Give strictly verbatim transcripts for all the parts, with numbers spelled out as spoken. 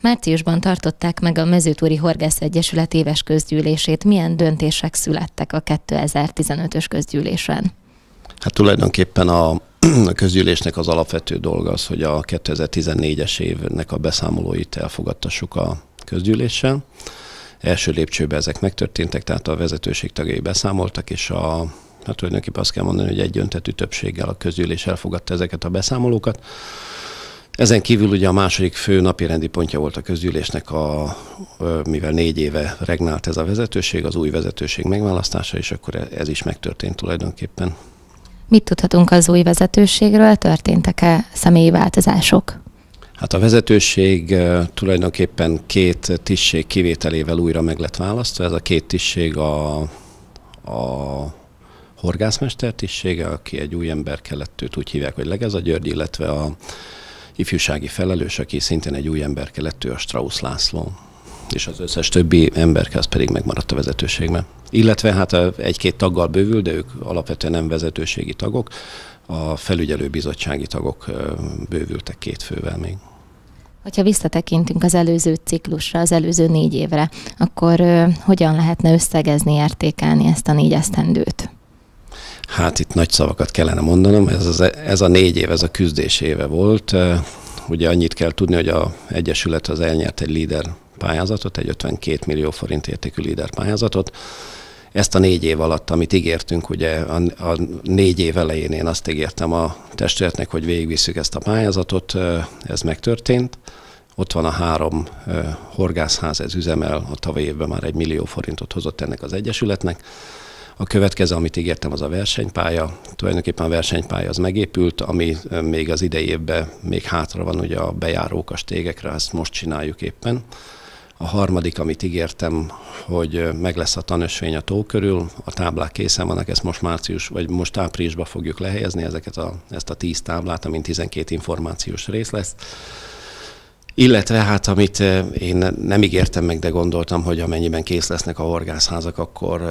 Márciusban tartották meg a Mezőtúri Horgász Egyesület éves közgyűlését. Milyen döntések születtek a kétezer-tizenötös közgyűlésen? Hát tulajdonképpen a, a közgyűlésnek az alapvető dolga az, hogy a kétezer-tizennégyes évnek a beszámolóit elfogadtassuk a közgyűléssel. Első lépcsőben ezek megtörténtek, tehát a vezetőség tagjai beszámoltak, és a, hát tulajdonképpen azt kell mondani, hogy egyöntetű többséggel a közgyűlés elfogadta ezeket a beszámolókat. Ezen kívül ugye a második fő napirendi pontja volt a közgyűlésnek, a, mivel négy éve regnált ez a vezetőség, az új vezetőség megválasztása, és akkor ez is megtörtént tulajdonképpen. Mit tudhatunk az új vezetőségről? Történtek-e személyi változások? Hát a vezetőség tulajdonképpen két tisztség kivételével újra meg lett választva. Ez a két tisztség a, a horgászmester tisztsége, aki egy új ember kellett, őt úgy hívják, hogy Legeza György, illetve a ifjúsági felelős, aki szintén egy új ember kellett, ő a Strausz László. És az összes többi emberke az pedig megmaradt a vezetőségben. Illetve hát egy-két taggal bővül, de ők alapvetően nem vezetőségi tagok, a felügyelőbizottsági tagok bővültek két fővel még. Hogyha visszatekintünk az előző ciklusra, az előző négy évre, akkor ö, hogyan lehetne összegezni, értékelni ezt a négy esztendőt? Hát itt nagy szavakat kellene mondanom, ez, az, ez a négy év, ez a küzdés éve volt. Ugye annyit kell tudni, hogy az Egyesület az elnyert egy líder pályázatot, egy ötvenkét millió forint értékű líder pályázatot. Ezt a négy év alatt, amit ígértünk, ugye a, a négy év elején én azt ígértem a testületnek, hogy végigvisszük ezt a pályázatot, ez megtörtént. Ott van a három horgászház, ez üzemel, a tavalyi évben már egy millió forintot hozott ennek az Egyesületnek. A következő, amit ígértem, az a versenypálya. Tulajdonképpen a versenypálya az megépült, ami még az idei évben még hátra van, ugye a bejárók a stégekre, ezt most csináljuk éppen. A harmadik, amit ígértem, hogy meg lesz a tanösvény a tó körül, a táblák készen vannak, ezt most március, vagy most áprilisban fogjuk lehelyezni, ezeket a, ezt a tíz táblát, amin tizenkét információs rész lesz. Illetve hát, amit én nem ígértem meg, de gondoltam, hogy amennyiben kész lesznek a horgászházak, akkor,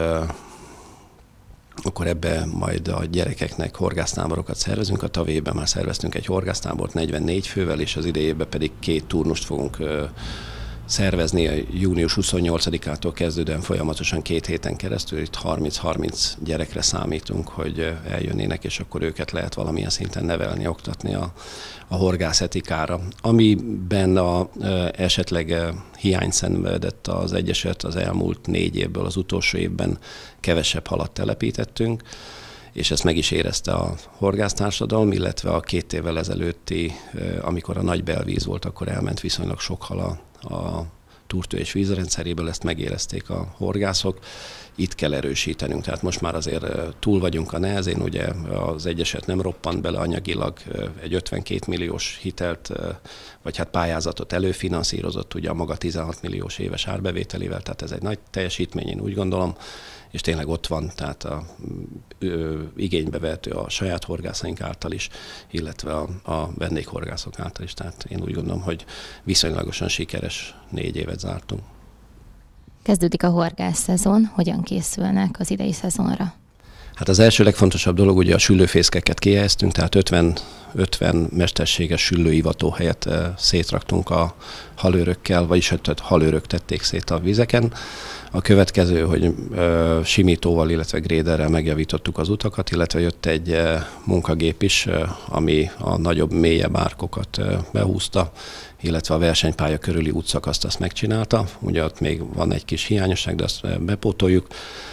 akkor ebbe majd a gyerekeknek horgásztáborokat szervezünk. A tavalyi évben már szerveztünk egy horgásztábort negyvennégy fővel, és az idejében pedig két turnust fogunk szervezni a június huszonnyolcadikától kezdődően folyamatosan két héten keresztül. Itt harminc-harminc gyerekre számítunk, hogy eljönnének, és akkor őket lehet valamilyen szinten nevelni, oktatni a, a horgászetikára. Amiben a, esetleg hiány szenvedett az Egyesület az elmúlt négy évből, az utolsó évben kevesebb halat telepítettünk, és ezt meg is érezte a horgásztársadalom, illetve a két évvel ezelőtti, amikor a nagy belvíz volt, akkor elment viszonylag sok hal a a túrtő és vízrendszeréből, ezt megérezték a horgászok. Itt kell erősítenünk, tehát most már azért túl vagyunk a nehezén, ugye az Egyesület nem roppant bele anyagilag, egy ötvenkét milliós hitelt, vagy hát pályázatot előfinanszírozott, ugye a maga tizenhat milliós éves árbevételével, tehát ez egy nagy teljesítmény, én úgy gondolom, és tényleg ott van, tehát a, ö, igénybe vehető a saját horgászaink által is, illetve a, a vendéghorgászok által is. Tehát én úgy gondolom, hogy viszonylagosan sikeres négy évet zártunk. Kezdődik a horgászszezon, hogyan készülnek az idei szezonra? Hát az első legfontosabb dolog, ugye a süllőfészkeket kihelyeztünk, tehát ötven, ötven mesterséges süllőivatóhelyet szétraktunk a halőrökkel, vagyis öt halőrök tették szét a vizeken. A következő, hogy ö, simítóval, illetve gréderrel megjavítottuk az utakat, illetve jött egy ö, munkagép is, ö, ami a nagyobb, mélyebb árkokat ö, behúzta, illetve a versenypálya körüli útszakaszt azt megcsinálta. Ugye ott még van egy kis hiányosság, de azt bepótoljuk.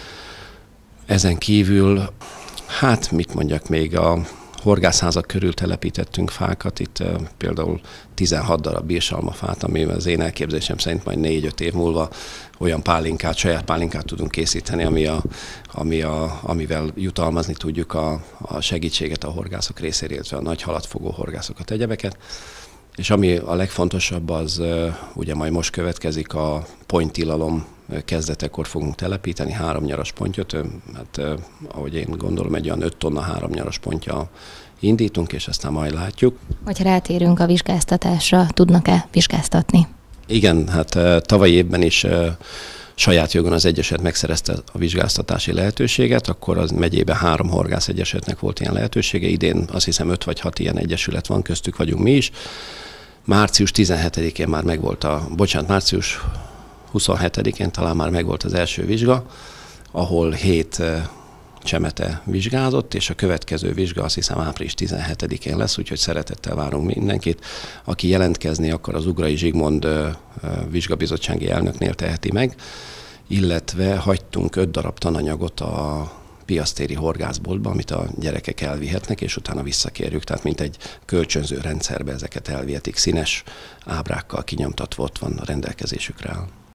Ezen kívül, hát mit mondjak még, a horgászházak körül telepítettünk fákat, itt uh, például tizenhat darab bírsalmafát, ami az én elképzelésem szerint majd négy-öt év múlva olyan pálinkát, saját pálinkát tudunk készíteni, ami a, ami a, amivel jutalmazni tudjuk a, a segítséget a horgászok részére, illetve a nagy halatfogó horgászokat, egyebeket. És ami a legfontosabb, az uh, ugye majd most következik a ponttilalom, kezdetekor fogunk telepíteni három nyaras pontyot, hát ahogy én gondolom, egy olyan öt tonna három nyaras pontja indítunk, és aztán majd látjuk. Hogyha rátérünk a vizsgáztatásra, tudnak-e vizsgáztatni? Igen, hát tavalyi évben is saját jogon az Egyesület megszerezte a vizsgáztatási lehetőséget, akkor az megyében három horgász egyesületnek volt ilyen lehetősége, idén azt hiszem öt vagy hat ilyen egyesület van, köztük vagyunk mi is. március tizenhetedikén már megvolt a, bocsánat, március huszonhetedikén talán már megvolt az első vizsga, ahol hét csemete vizsgázott, és a következő vizsga azt hiszem április tizenhetedikén lesz, úgyhogy szeretettel várunk mindenkit. Aki jelentkezni akar, az Ugrai Zsigmond vizsgabizottsági elnöknél teheti meg, illetve hagytunk öt darab tananyagot a piasztéri horgászboltba, amit a gyerekek elvihetnek, és utána visszakérjük. Tehát mint egy kölcsönző rendszerbe ezeket elvihetik. Színes ábrákkal kinyomtatva ott van a rendelkezésükre áll.